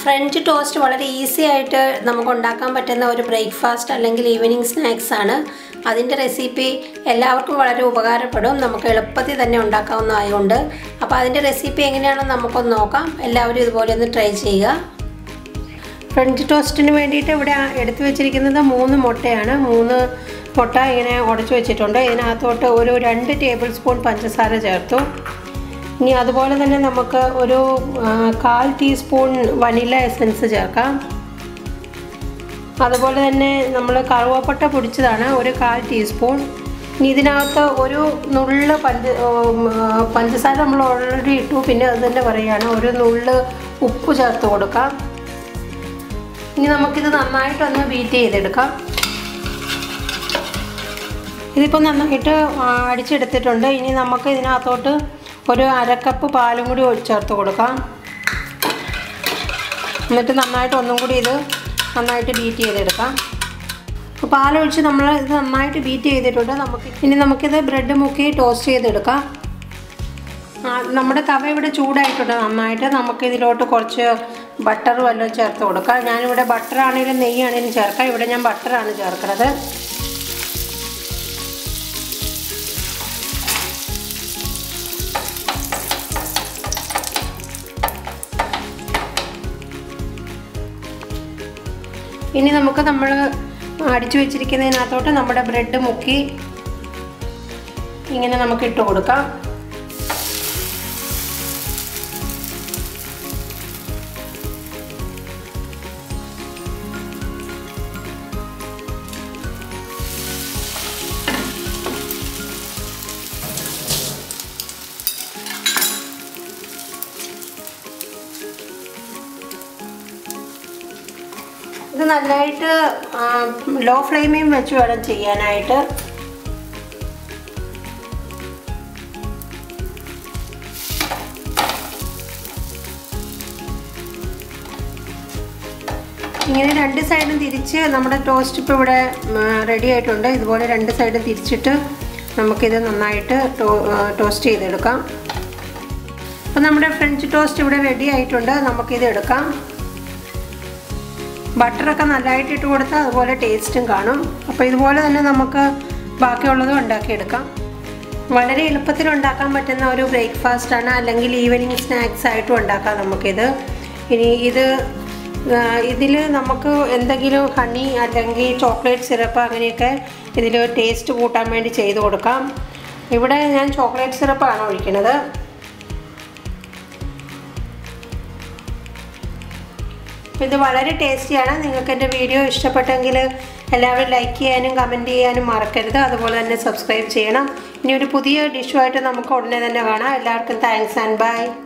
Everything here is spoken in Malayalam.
ഫ്രഞ്ച് ടോസ്റ്റ് വളരെ ഈസി ആയിട്ട് നമുക്ക് ഉണ്ടാക്കാൻ പറ്റുന്ന ഒരു ബ്രേക്ക്ഫാസ്റ്റ് അല്ലെങ്കിൽ ഈവനിങ് സ്നാക്സ് ആണ്. അതിൻ്റെ റെസിപ്പി എല്ലാവർക്കും വളരെ ഉപകാരപ്പെടും. നമുക്ക് എളുപ്പത്തിൽ തന്നെ ഉണ്ടാക്കാവുന്നതായതുകൊണ്ട്. അപ്പോൾ അതിൻ്റെ റെസിപ്പി എങ്ങനെയാണെന്ന് നമുക്കൊന്ന് നോക്കാം. എല്ലാവരും ഇതുപോലെ ഒന്ന് ട്രൈ ചെയ്യുക. ഫ്രഞ്ച് ടോസ്റ്റിന് വേണ്ടിയിട്ട് ഇവിടെ എടുത്തു വെച്ചിരിക്കുന്നത് 3 മുട്ടയാണ്. 3 മുട്ട ഇങ്ങനെ ഉടച്ചു വെച്ചിട്ടുണ്ട്. ഇതിനകത്തോട്ട് ഒരു 2 ടേബിൾ സ്പൂൺ പഞ്ചസാര ചേർത്തു. ഇനി അതുപോലെ തന്നെ നമുക്ക് ഒരു 1/4 ടീസ്പൂൺ വനില എസൻസ് ചേർക്കാം. അതുപോലെ തന്നെ നമ്മൾ കറുവപ്പട്ട പൊടിച്ചതാണ് ഒരു 1/4 ടീസ്പൂൺ. ഇനി ഇതിനകത്ത് ഒരു നുള്ള് പഞ്ചസാര നമ്മൾ ഓൾറെഡി ഇട്ടു, പിന്നെ അത് തന്നെ പറയുകയാണ്, ഒരു നുള്ള് ഉപ്പ് ചേർത്ത് കൊടുക്കാം. ഇനി നമുക്കിത് നന്നായിട്ടൊന്ന് ബീറ്റ് ചെയ്തെടുക്കാം. ഇതിപ്പോൾ നന്നായിട്ട് അടിച്ചെടുത്തിട്ടുണ്ട്. ഇനി നമുക്ക് ഇതിനകത്തോട്ട് ഒരു 1/2 കപ്പ് പാലും കൂടി ചേർത്ത് കൊടുക്കാം. എന്നിട്ട് നന്നായിട്ട് ഒന്നും കൂടി ഇത് നന്നായിട്ട് ബീറ്റ് ചെയ്തെടുക്കാം. അപ്പോൾ പാലൊഴിച്ച് നമ്മൾ ഇത് നന്നായിട്ട് ബീറ്റ് ചെയ്തിട്ടുണ്ട്. നമുക്കിത് ബ്രെഡ് മുക്കി ടോസ്റ്റ് ചെയ്തെടുക്കാം. നമ്മുടെ തവ ഇവിടെ ചൂടായിട്ടുണ്ട് നന്നായിട്ട്. നമുക്കിതിലോട്ട് കുറച്ച് ബട്ടർ വല്ലതും ചേർത്ത് കൊടുക്കാം. ഞാനിവിടെ ബട്ടറാണെങ്കിലും നെയ്യാണെങ്കിലും ചേർക്കാം. ഇവിടെ ഞാൻ ബട്ടറാണ് ചേർക്കുന്നത്. ഇനി നമ്മൾ അടിച്ചു വെച്ചിരിക്കുന്നതിനകത്തോട്ട് നമ്മുടെ ബ്രെഡ് മുക്കി ഇങ്ങനെ നമുക്ക് ഇട്ട് കൊടുക്കാം. ഇത് നന്നായിട്ട് ലോ ഫ്ലെയിമിൽ വെച്ച് വേണം ചെയ്യാനായിട്ട്. ഇങ്ങനെ 2 സൈഡും തിരിച്ച് നമ്മുടെ ടോസ്റ്റ് ഇപ്പോൾ ഇവിടെ റെഡി ആയിട്ടുണ്ട്. ഇതുപോലെ 2 സൈഡും തിരിച്ചിട്ട് നമുക്കിത് നന്നായിട്ട് ടോസ്റ്റ് ചെയ്തെടുക്കാം. അപ്പോൾ നമ്മുടെ ഫ്രഞ്ച് ടോസ്റ്റ് ഇവിടെ റെഡി ആയിട്ടുണ്ട്. നമുക്കിത് എടുക്കാം. ബട്ടറൊക്കെ നല്ലതായിട്ട് ഇട്ട് കൊടുത്താൽ അതുപോലെ ടേസ്റ്റും കാണും. അപ്പോൾ ഇതുപോലെ തന്നെ നമുക്ക് ബാക്കിയുള്ളതും ഉണ്ടാക്കിയെടുക്കാം. വളരെ എളുപ്പത്തിൽ ഉണ്ടാക്കാൻ പറ്റുന്ന ഒരു ബ്രേക്ക്ഫാസ്റ്റാണ്, അല്ലെങ്കിൽ ഈവനിങ് സ്നാക്സ് ആയിട്ടും ഉണ്ടാക്കാം നമുക്കിത്. ഇനി ഇതിൽ നമുക്ക് എന്തെങ്കിലും ഹണി അല്ലെങ്കിൽ ചോക്ലേറ്റ് സിറപ്പ് അങ്ങനെയൊക്കെ ഇതിൽ ടേസ്റ്റ് കൂട്ടാൻ വേണ്ടി ചെയ്ത് കൊടുക്കാം. ഇവിടെ ഞാൻ ചോക്ലേറ്റ് സിറപ്പാണ് ഒഴിക്കുന്നത്. ഇത് വളരെ ടേസ്റ്റിയാണ്. നിങ്ങൾക്ക് എൻ്റെ വീഡിയോ ഇഷ്ടപ്പെട്ടെങ്കിൽ എല്ലാവരും ലൈക്ക് ചെയ്യാനും കമൻറ്റ് ചെയ്യാനും മറക്കരുത്. അതുപോലെ തന്നെ സബ്സ്ക്രൈബ് ചെയ്യണം. ഇനി ഒരു പുതിയ ഡിഷുമായിട്ട് നമുക്ക് ഉടനെ തന്നെ കാണാം. എല്ലാവർക്കും താങ്ക്സ് ആൻഡ് ബൈ.